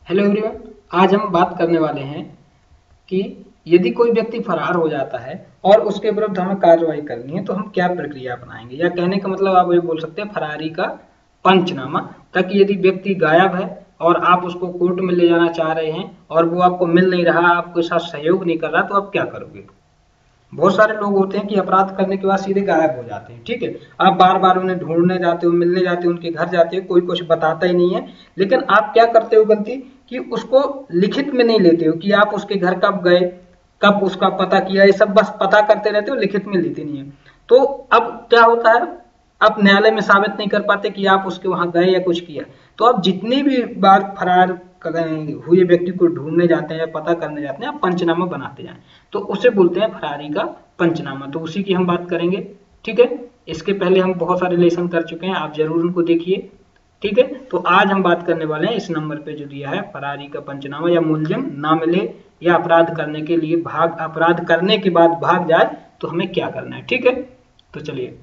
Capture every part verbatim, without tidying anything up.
Hello everyone, आज हम बात करने वाले हैं कि यदि कोई व्यक्ति फरार हो जाता है और उसके विरुद्ध हमें कार्रवाई करनी है तो हम क्या प्रक्रिया अपनाएंगे। या कहने का मतलब आप ये बोल सकते हैं फरारी का पंचनामा। ताकि यदि व्यक्ति गायब है और आप उसको कोर्ट में ले जाना चाह रहे हैं और वो आपको मिल नहीं रहा, आपके साथ सहयोग नहीं कर रहा, तो आप क्या करोगे। बहुत सारे लोग होते हैं कि अपराध करने के बाद सीधे गायब हो जाते हैं। ठीक है, आप बार बार उन्हें ढूंढने जाते हो, मिलने जाते हो, उनके घर जाते हो, कोई कुछ बताता ही नहीं है। लेकिन आप क्या करते हो गलती कि उसको लिखित में नहीं लेते हो कि आप उसके घर कब गए, कब उसका पता किया, ये सब बस पता करते रहते हो, लिखित में लेते नहीं है। तो अब क्या होता है, आप न्यायालय में साबित नहीं कर पाते कि आप उसके वहां गए या कुछ किया। तो आप जितनी भी बार फरार हुए व्यक्ति को ढूंढने जाते हैं या पता करने जाते हैं, आप पंचनामा बनाते जाएं, तो उसे बोलते हैं फरारी का पंचनामा। तो उसी की हम बात करेंगे। ठीक है, इसके पहले हम बहुत सारे लेसन कर चुके हैं, आप जरूर उनको देखिए। ठीक है, तो आज हम बात करने वाले हैं इस नंबर पे जो दिया है, फरारी का पंचनामा। या मुलजिम ना मिले या अपराध करने के लिए भाग अपराध करने के बाद भाग जाए तो हमें क्या करना है। ठीक है, तो चलिए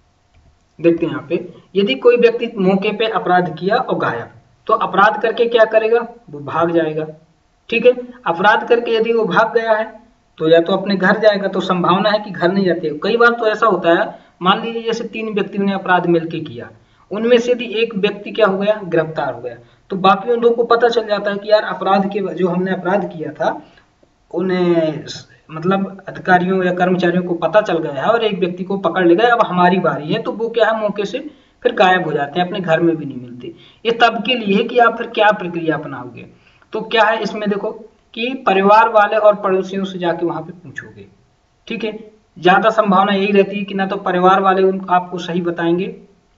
देखते हैं। यहाँ पे यदि कोई व्यक्ति मौके पे अपराध किया और गायब, तो अपराध करके क्या करेगा, वो भाग जाएगा। ठीक है, अपराध करके यदि वो भाग गया है तो या तो अपने घर जाएगा, तो संभावना है कि घर नहीं जाते। कई बार तो ऐसा होता है, मान लीजिए जैसे तीन व्यक्तियों ने अपराध मिलकर किया, उनमें से यदि एक व्यक्ति क्या हो गया, गिरफ्तार हो गया, तो बाकियों लोगों को पता चल जाता है कि यार अपराध के जो हमने अपराध किया था उन्हें मतलब अधिकारियों या कर्मचारियों को पता चल गया है और एक व्यक्ति को पकड़ ले गए, अब हमारी बारी है। तो वो क्या है, मौके से फिर गायब हो जाते हैं, अपने घर में भी नहीं मिलते। ये तब के लिए कि आप फिर क्या प्रक्रिया अपनाओगे। तो क्या है इसमें देखो कि परिवार वाले और पड़ोसियों से जाके वहां पे पूछोगे। ठीक है, ज्यादा संभावना यही रहती है कि ना तो परिवार वाले उन आपको सही बताएंगे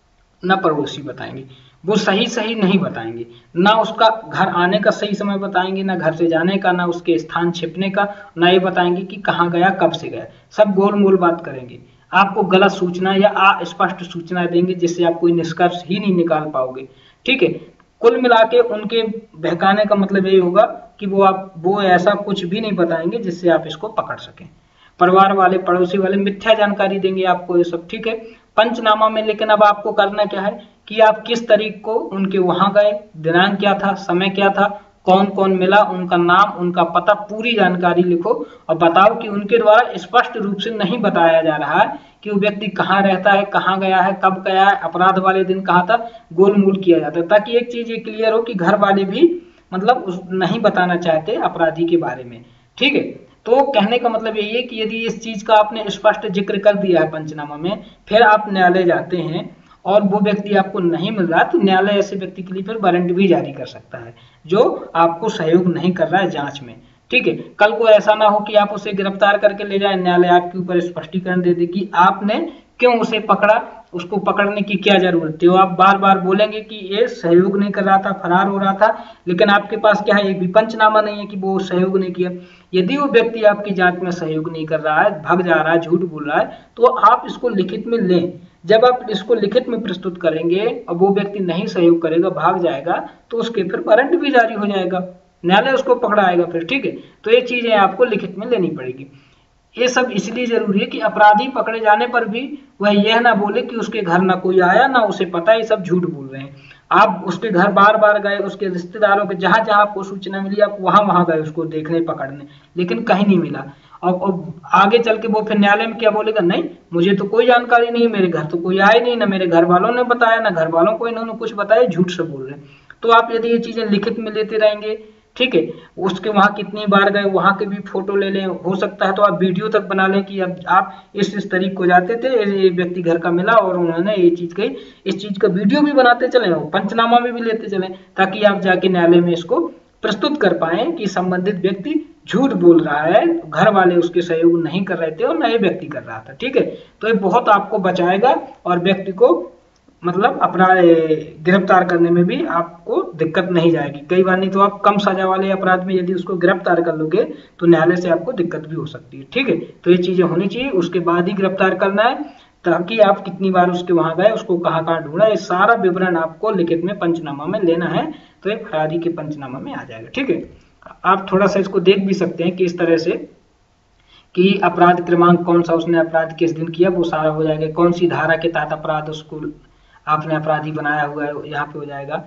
ना पड़ोसी बताएंगे। वो सही सही नहीं बताएंगे, ना उसका घर आने का सही समय बताएंगे, ना घर से जाने का, ना उसके स्थान छिपने का, ना ये बताएंगे कि कहाँ गया, कब से गया। सब गोल मोल बात करेंगे, आपको गलत सूचना या अस्पष्ट सूचना देंगे जिससे आप कोई निष्कर्ष ही नहीं निकाल पाओगे। ठीक है, कुल मिला के उनके बहकाने का मतलब यही होगा कि वो आप वो ऐसा कुछ भी नहीं बताएंगे जिससे आप इसको पकड़ सकें। परिवार वाले पड़ोसी वाले मिथ्या जानकारी देंगे आपको ये सब। ठीक है, पंचनामा में लेकिन अब आपको करना क्या है कि आप किस तारीख को उनके वहां गए, दिनांक क्या था, समय क्या था, कौन कौन मिला, उनका नाम, उनका पता, पूरी जानकारी लिखो और बताओ कि उनके द्वारा स्पष्ट रूप से नहीं बताया जा रहा है कि वो व्यक्ति कहाँ रहता है, कहाँ गया है, कब गया है, अपराध वाले दिन कहाँ था, गोलमोल किया जाता है। ताकि एक चीज ये क्लियर हो कि घर वाले भी मतलब उस नहीं बताना चाहते अपराधी के बारे में। ठीक है, तो कहने का मतलब यही है कि यदि इस चीज का आपने स्पष्ट जिक्र कर दिया है पंचनामा में, फिर आप न्यायालय जाते हैं और वो व्यक्ति आपको नहीं मिल रहा, तो न्यायालय ऐसे व्यक्ति के लिए फिर वारंट भी जारी कर सकता है जो आपको सहयोग नहीं कर रहा है जांच में। ठीक है, कल को ऐसा ना हो कि आप उसे गिरफ्तार करके ले जाए, न्यायालय आपके ऊपर स्पष्टीकरण दे दे कि आपने क्यों उसे पकड़ा, उसको पकड़ने की क्या जरूरत थी। आप बार बार बोलेंगे कि ये सहयोग नहीं कर रहा था, फरार हो रहा था, लेकिन आपके पास क्या है, एक भी पंचनामा नहीं है कि वो सहयोग नहीं किया। यदि वो व्यक्ति आपकी जांच में सहयोग नहीं कर रहा है, भाग जा रहा है, झूठ बोल रहा है, तो आप इसको लिखित में लें। जब आप इसको लिखित में प्रस्तुत करेंगे और वो व्यक्ति नहीं सहयोग करेगा, भाग जाएगा, तो उसके फिर वारंट भी जारी हो जाएगा, न्यायालय उसको पकड़ाएगा फिर। ठीक है, तो ये चीजें आपको लिखित में लेनी पड़ेगी। ये सब इसलिए जरूरी है कि अपराधी पकड़े जाने पर भी वह यह ना बोले कि उसके घर ना कोई आया, ना उसे पता, ये सब झूठ बोल रहे हैं। आप उसके घर बार बार गए, उसके रिश्तेदारों के जहां जहां आपको सूचना मिली आप वहां वहां गए उसको देखने पकड़ने, लेकिन कहीं नहीं मिला। और, और आगे चल के वो फिर न्यायालय में क्या बोलेगा, नहीं मुझे तो कोई जानकारी नहीं, मेरे घर तो कोई आया नहीं, ना मेरे घर वालों ने बताया, ना घर वालों को इन्होंने कुछ बताया, झूठ से बोल रहे हैं। तो आप यदि ये चीजें लिखित में लेते रहेंगे, ठीक है, उसके वहां कितनी बार गए वहां के भी फोटो ले लें, हो सकता है तो आप वीडियो तक बना लें कि अब आप इस इस तारीख को जाते थे, ये व्यक्ति घर का मिला और उन्होंने ये चीज कही, इस चीज का वीडियो भी बनाते चले, पंचनामा में भी लेते चले, ताकि आप जाके न्यायालय में इसको प्रस्तुत कर पाए कि संबंधित व्यक्ति झूठ बोल रहा है, घर वाले उसके सहयोग नहीं कर रहे थे और नए व्यक्ति कर रहा था। ठीक है, तो ये बहुत आपको बचाएगा और व्यक्ति को मतलब अपराध गिरफ्तार करने में भी आपको दिक्कत नहीं जाएगी। कई बार नहीं तो आप कम सजा वाले अपराध में यदि उसको गिरफ्तार कर लोगे तो न्यायालय से आपको दिक्कत भी हो सकती है। ठीक है, तो ये चीजें होनी चाहिए, उसके बाद ही गिरफ्तार करना है, ताकि आप कितनी बार उसके वहां गए, उसको कहाँ कहाँ ढूंढा, ये सारा विवरण आपको लिखित में पंचनामा में लेना है, तो ये फरारी के पंचनामा में आ जाएगा। ठीक है, आप थोड़ा सा इसको देख भी सकते हैं कि इस तरह से कि अपराध क्रमांक कौन सा उसने अपराध किस दिन किया, वो सारा हो जाएगा, कौन सी धारा के तहत अपराध उसको आपने अपराधी बनाया हुआ है यहाँ पे हो जाएगा।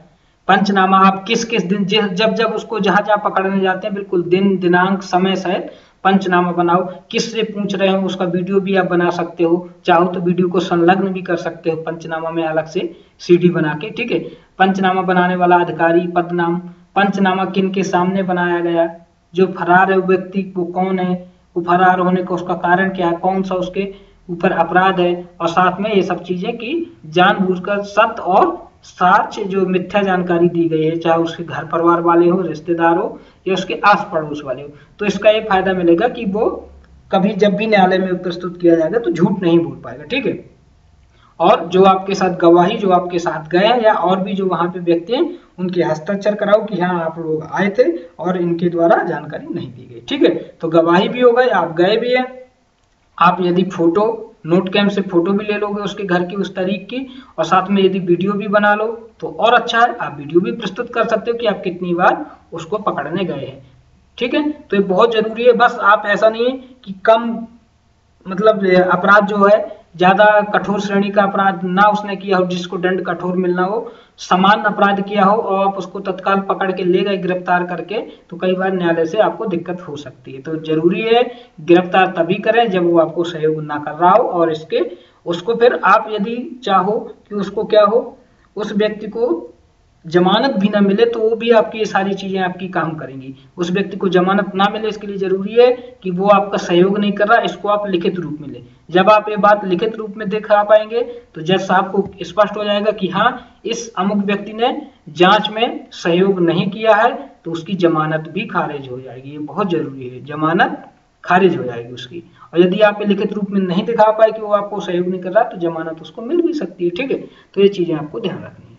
पंचनामा आप किस किस दिन जब जब उसको जहां जहां पकड़ने जाते हैं बिल्कुल दिन दिनांक समय सहित पंचनामा बनाओ। किससे पूछ रहे हो उसका वीडियो भी आप बना सकते हो, चाहो तो वीडियो को संलग्न भी कर सकते हो पंचनामा में अलग से सीडी बना के। ठीक है, पंचनामा बनाने वाला अधिकारी, पदनाम, पंचनामा किन के सामने बनाया गया, जो फरार है व्यक्ति वो कौन है, वो फरार होने का उसका कारण क्या है, कौन सा उसके ऊपर अपराध है, और साथ में ये सब चीजें कि जानबूझकर सत्य और साक्ष्य जो मिथ्या जानकारी दी गई है, चाहे उसके घर परिवार वाले हो, रिश्तेदार हो या उसके आस पड़ोस वाले हो, तो इसका ये फायदा मिलेगा कि वो कभी जब भी न्यायालय में प्रस्तुत किया जाएगा तो झूठ नहीं बोल पाएगा। ठीक है, और जो आपके साथ गवाही जो आपके साथ गए या और भी जो वहां पे व्यक्ति हैं उनके हस्ताक्षर कराओ कि हाँ आप लोग आए थे और इनके द्वारा जानकारी नहीं दी गई। ठीक है, तो गवाही भी हो गई, आप गए भी हैं। आप यदि फोटो नोट कैम से फोटो भी ले लोगे उसके घर की उस तारीख की, और साथ में यदि वीडियो भी बना लो तो और अच्छा है, आप वीडियो भी प्रस्तुत कर सकते हो कि आप कितनी बार उसको पकड़ने गए हैं। ठीक है, तो ये बहुत जरूरी है। बस आप ऐसा नहीं है कि कम मतलब अपराध जो है ज्यादा कठोर श्रेणी का अपराध ना उसने किया हो जिसको दंड कठोर मिलना हो, समान अपराध किया हो और आप उसको तत्काल पकड़ के ले गए गिरफ्तार करके, तो कई बार न्यायालय से आपको दिक्कत हो सकती है। तो जरूरी है गिरफ्तार तभी करें जब वो आपको सहयोग ना कर रहा हो, और इसके उसको फिर आप यदि चाहो कि उसको क्या हो, उस व्यक्ति को जमानत भी ना मिले तो वो भी आपकी ये सारी चीजें आपकी काम करेंगी। उस व्यक्ति को जमानत ना मिले इसके लिए जरूरी है कि वो आपका सहयोग नहीं कर रहा, इसको आप लिखित रूप में ले। जब आप ये बात लिखित रूप में दिखा पाएंगे तो जज साहब को स्पष्ट हो जाएगा कि हाँ इस अमुक व्यक्ति ने जांच में सहयोग नहीं किया है, तो उसकी जमानत भी खारिज हो जाएगी। ये बहुत जरूरी है, जमानत खारिज हो जाएगी उसकी। और यदि आप ये लिखित रूप में नहीं दिखा पाए कि वो आपको सहयोग नहीं कर रहा तो जमानत उसको मिल भी सकती है। ठीक है, तो ये चीजें आपको ध्यान रखनी है।